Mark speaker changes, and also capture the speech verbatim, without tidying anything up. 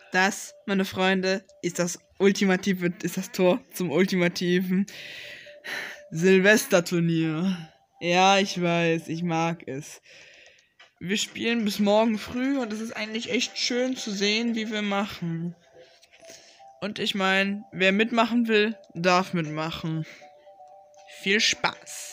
Speaker 1: Das, meine Freunde, ist das ultimative, ist das Tor zum ultimativen Silvesterturnier. Ja, ich weiß, ich mag es. Wir spielen bis morgen früh und es ist eigentlich echt schön zu sehen, wie wir machen. Und ich meine, wer mitmachen will, darf mitmachen. Viel Spaß!